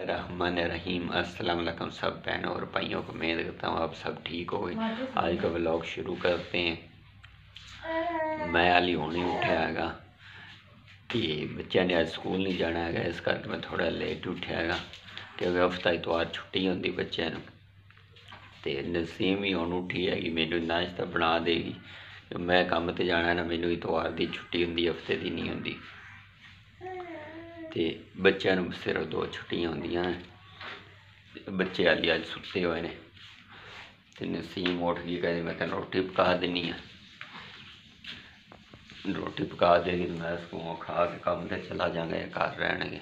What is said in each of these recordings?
बिस्मिल्लाहिर्रहमानिर्रहीम। अस्सलाम वालेकुम सब बहनों और भाइयों को। उम्मीद करता हूँ आप सब ठीक हो गए। आज का व्लॉग शुरू करते हैं। मैं हाली हुणे उठा हैगा कि बच्चों ने आज स्कूल नहीं जाना है, इस करके मैं थोड़ा लेट उठा है क्योंकि हफ्ता इतवार छुट्टी होंगी बच्चों को। तो नसीम ही हुण उठी है कि मैनू नाश्ता बना देगी। मैं काम ते जाना ना, मैनू इतवार की छुट्टी होंगी, हफ्ते की नहीं होंगी। तो बच्चों सिर्फ 2 छुट्टियां होंदियां ने। बच्चे हाली अज सुते हुए ने। तो नसीम उठ गई, कहती मैं तेन रोटी पका देनी है। रोटी पका देगी तो मैं इसको खा के काम से चला जाऊँगा, घर रहने।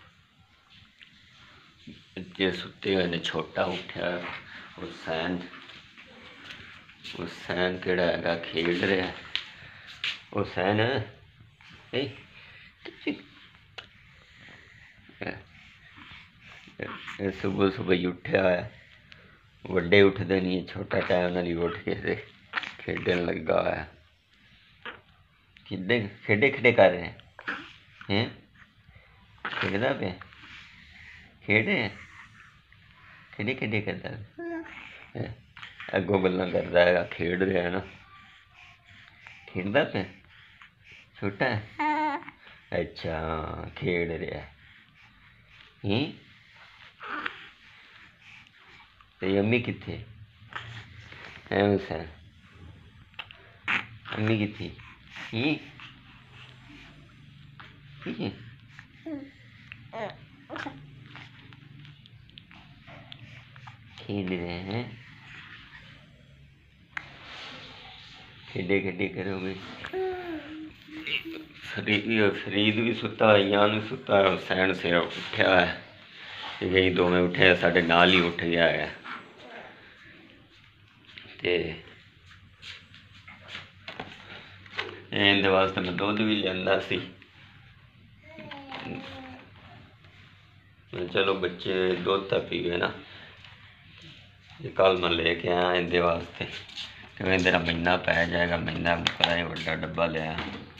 बच्चे सुते हुए ने। छोटा उठा हुसैन केड़ा है खेल रहा है। हुसैन सुबह सुबह उठा है। वड्डे उठते नहीं, छोटा टाइम नाल उठ के खेडन लगा है। खेडे खेडे कर रहे हैं, खेलता पे खेडे खेडे खेडे करता है। अगों गल्लां करता है, खेड रहा है ना, खेलता पे छोटा है। अच्छा खेड रहा है। तेरी अम्मी कित्थे है हुसैन? अम्मी कित्थे खेल रहे हैं। खेडे खेडे करोगे। फरीद भी सुता है, यान भी सुता है, हुसैन से उठा है। यही दोवें उठे, साढ़े नाल ही उठ गया है। इहदे वास्ते मैं दुध भी लिया सी। चलो बच्चे दुध तो पीवे ना, कल मैं लेके आया इहदे वास्ते क्योंकि तेरा महीना पै जाएगा। महीना पता है, बड़ा डब्बा लिया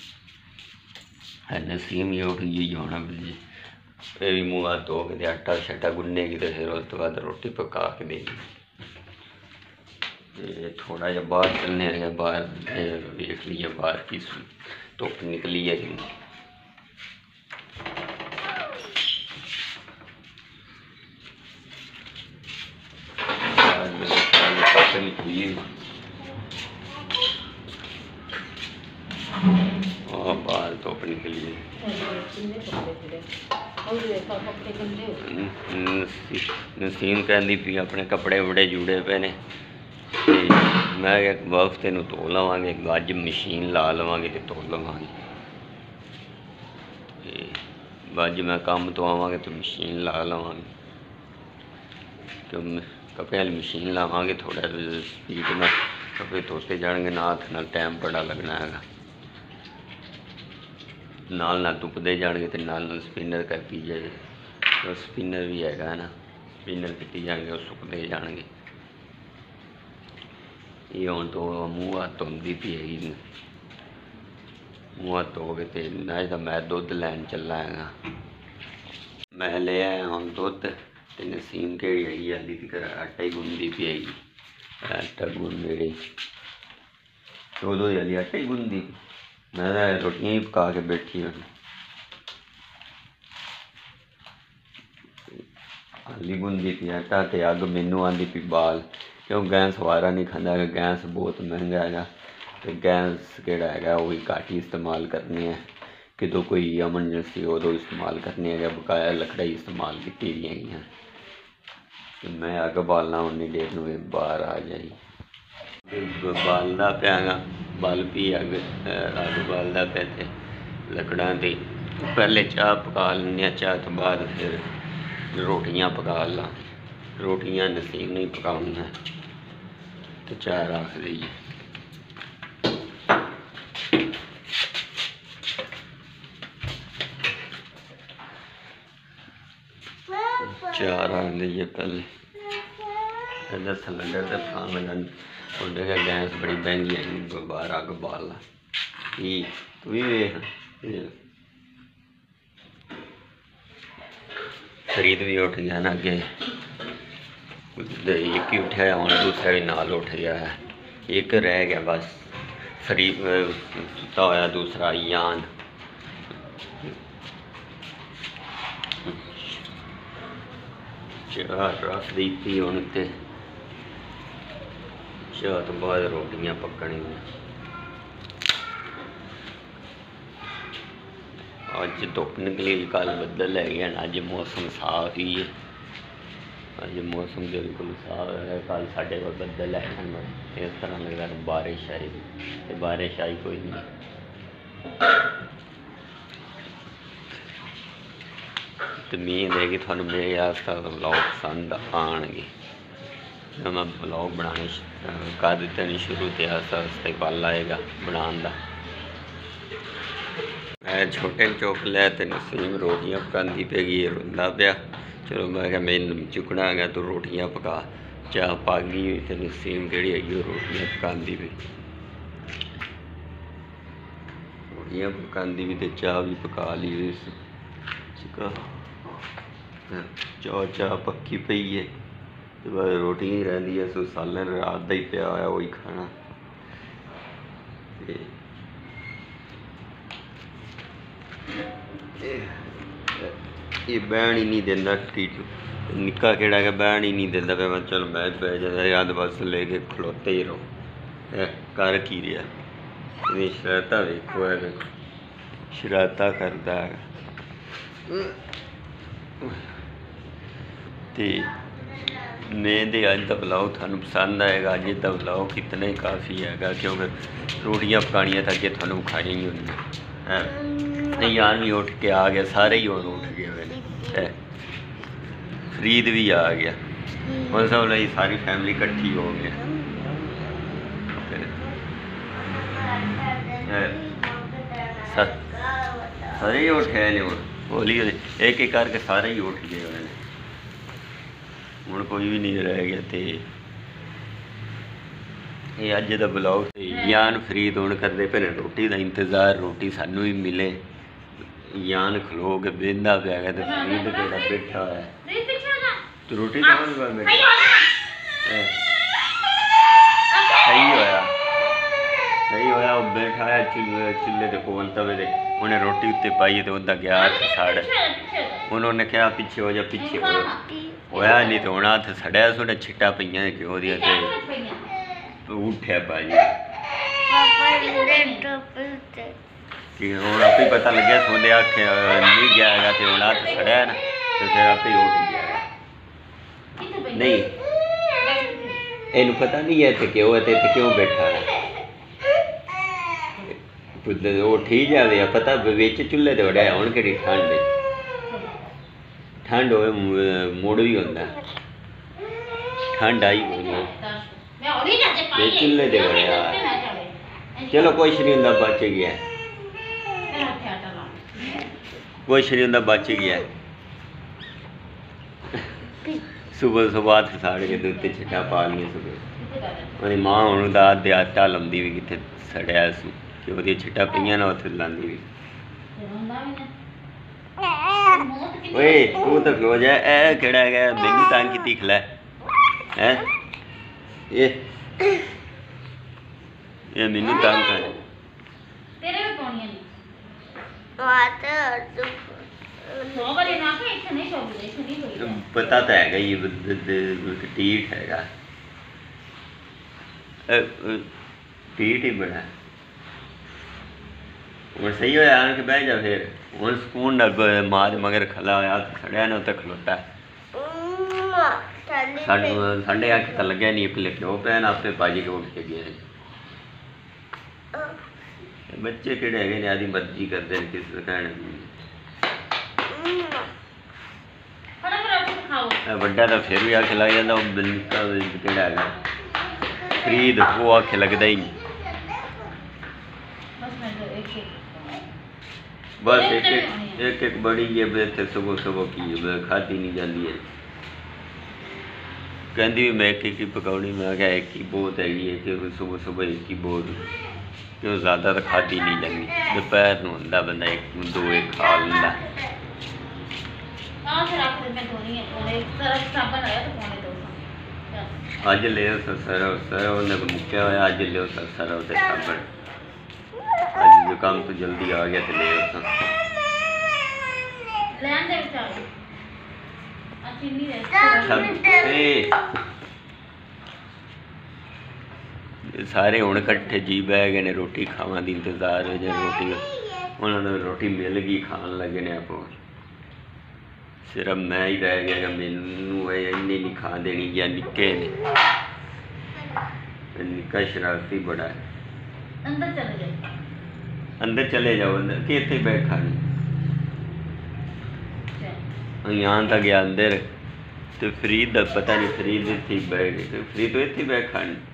है। नसीम ही उठ गई होना, ये भी मुँह हाथ धो के आटा शाटा गुन्नेगी तो फिर उस तो बाद रोटी पका के देगी। थोड़ा जहा बाहर चलने लगे, बाहर देख लीए बाहर की धुप निकली है कि बाहर धुप निकली है। नसीम कहती पी अपने कपड़े बड़े जुड़े पे ने। मैं एक हफ्ते में धो लवांगे, अज मशीन ला लवांगे तो धो लवांगे। अज मैं काम तो आवांगे तो मशीन ला लवांगे, क्यों कपड़े वाली मशीन लावांगे थोड़ा स्पीड में कपड़े धोते जाएंगे, ना हथ नाल टाइम बड़ा लगना है। नाल धुपते जाएंगे तो नाल स्पिनर करती जाए, तो स्पिनर भी है ना, स्पिनर की जाएंगे और सुकते जाएंगे। ये हूँ तो मूँह हाथ धोंदी पी है, मूँह हाथ धो के तो नाश्ता मैं दुध लैन चला है। मैं ले आया हूँ दुध, तो नसीम केड़ी आई हाली तक आटा ही गुनदी पी है। आटा गुन रही दो हाली आटा ही गुनदी पी। मैं रोटियां ही पका के बैठी हूँ। हाली गुनदी पी आटा, तो अग मैनू आँदी पी बाल, क्यों गैस वारा नहीं खाँदा, गैस बहुत महंगा है। तो गैस केड़ा है वो ही घट ही इस्तेमाल करनी है, कितों कोई एमरजेंसी उदों इस्तेमाल करनी है, बकाया लकड़ा इस्तेमाल की हैं। तो मैं अग बालना उन्नी देर में बाहर आ जाई। बालदा पागा बल पी अग बालदा पे थे लकड़ा दी। पहले चाह पका लें, चाह तो बाद फिर रोटियां पका ला। रोटियां नसीम नहीं पकाउना तो चाह रख दीजिए। चाह रख दीजिए पहले। इधर सिलेंडर से पकान लगा उधर गैस बड़ी महंगी है, बाहर अग बाल ला। तू भी वेख फरीद भी उठ गया ना अगे, एक ही उठा हूँ, दूसरा भी नाल उठ गया है, एक रह गया बस फरीद सुता होया, दूसरा यान। चाह रख दी थी हूँ तो चाह तो बाद रोटियां पकनियां। अज धुप निकली, कल बदल है गया, अज मौसम साफ ही है, अज मौसम बिल्कुल साफ है। कल साढ़े को बदल है, इस तरह लगता है बारिश आई, बारिश आई कोई नहीं। तो उम्मीद है कि थोड़ा मेरे आस्ता ब्लॉग पसंद आएंगे। मैं ब्लॉग बनाने कर दिते नहीं शुरू, तो आस्ता आस्ता पल आएगा बनाने का। मैं छोटे चुक लिया तो नसीम रोटियां पकाती पे गई, रोंदा पाया। चलो मैं क्या मैं चुकना है तो रोटियां पका, चाह पक गई हुई तो नसीम कड़ी है रोटियां पकाती भी, रोटियां पकाती भी तो चाह भी पका ली हुई। चाह पक्की पई है तो बस रोटी ही रही है, सो सालन रात का ही पिया होया वही खाना। ये बहन ही नहीं देता, निक्का केड़ा के बहन ही नहीं देता पे। मैं चलो मैं बह जाता याद बस लेके खलोते ही रहो, कर की रहा शरारता देखो है, शरारता करता है। मेरे अज का ब्लॉग थानू पसंद आएगा। अज का ब्लॉग कितना ही काफ़ी है, क्योंकि रोटियां पकानियां तो अगे थानू खानी ही होनी। यान भी उठ के आ गया, सारे ही उठ गए हुए, फरीद भी आ गया, उस सब सारी फैमिली इकट्ठी हो गई। सारे ही उठ गए ने, होली एक एक करके सारे ही उठ गए हुए, हूँ कोई भी नहीं रह गया। तो ये अज का ब्लॉग यान फरीद हूँ करते पे रोटी का इंतज़ार, रोटी सानू ही मिले। यान खलो के बेंदा पिया गया तो फरीद केड़ा बैठा है, तो रोटी तो सही होया वो बैठा है चूल्हे के कोल तवे दे, उन्हें रोटी उत्ते पाई तो उदा गया हथ सड़, उन्होंने कहा पीछे हो जा पीछे होया नहीं तो होना हथ सड़िया, थोड़ा छिट्टा पईया घ्यो दिया उठ्या भाजी कि हूँ आप ही पता लगे सोंदे आखे नहीं गया है तो हूँ हथ सड़िया ना, तो फिर आप ही उठ गया। नहीं इन पता नहीं है इतने क्यों है, इतने क्यों बैठा है, वो ठीक जाए पता बिच चूल्हे तो वड़िया। हूँ कि ठंड हो मुड़ भी होंगे, ठंड आई चूल्हे तो वड़िया। चलो कुछ नहीं होंगे, बच गया, कुछ नहीं होंगे, बच गया। सुबह सुबह हथ साड़ के तो उत्ते छिट्टा पा लिया सुबह, मेरी माँ हूँ तो आधे आटा लाँदी भी कितने सड़िया सी कि वो छिट्टा पईया ना उत्थे लाँदी भी। ओए तू तो खलो जा, ए केड़ा है मैनू तंग कीती खला है, ये मैनू तंग कर पता तो है ये टीट है, टीट ही बड़ा हूँ। सही होया आन के बह जा, फिर हूँ सुकून माँ मगर खला होया खड़िया ने उत्ते खलोता साढ़े अख तो लग्या नहीं, पहले क्यों पैन आपे भाजी के उठ के गए। बच्चे केड़े है आदि मर्जी करते हैं, किस कहने बड़ा तो फिर भी आखे लग जाता, निक्का केड़ा है फरीद वो आखे लगता ही नहीं। बस एक बड़ी है इतने सुबह सुबह की खाती नहीं जाती है, कहती भी मैं एक ही पकाउनी, मैं क्या एक ही बहुत हैगी है कि सुबह सुबह एक ही बहुत, क्यों ज़्यादा तो खाती नहीं जाती। दोपहर में होंदा बंदा एक दो एक खा लेंदा, हाँ फिर रख दे, मैं धोनी है और एक तरफ साबन आया तो पौने दो चल ਅੱਜ ਲਿਓ ਸਰੋਂ ਉਹਨੇ ਮੁੱਕਿਆ ਹੋਇਆ ਅੱਜ ਲਿਓ ਸਰੋਂ ਤੇ ਸਾਬਣ ਅੱਜ ਜੋ ਕੰਮ ਤੋਂ ਜਲਦੀ ਆ ਗਿਆ ਤੇ ਲਿਓ ਤਾਂ ले आंदे बेचारे अच्छी नहीं ਸਾਰੇ ਹੁਣ ਇਕੱਠੇ ਜੀ ਬਹਿ ਗਏ ਨੇ ਰੋਟੀ ਖਾਵਾਂ ਦੀ ਇੰਤਜ਼ਾਰ ਹੋ ਜਾ ਰੋਟੀ ਉਹਨਾਂ ਨੂੰ ਰੋਟੀ ਮਿਲ ਗਈ ਖਾਣ ਲੱਗੇ ਨੇ ਆਪੋ ਸਿਰਫ ਮੈਂ ਹੀ ਰਹਿ ਗਿਆ ਮੈਨੂੰ ਇਹ ਇੰਨੀ ਨਹੀਂ ਖਾ ਦੇਣੀ ਜਾਂ ਨਿੱਕੇ ਨੇ ਨਿੱਕਾ ਸ਼ਰਾਰਤੀ ਬੜਾ ਹੈ अंदर चले जाए अंदर चले जाओ अंदर कि इतने बैठा नहीं यहाँ तक गया अंदर तो फरीद का पता नहीं फरीद इतने बैठ गए फरीद तो इतने बैठा नहीं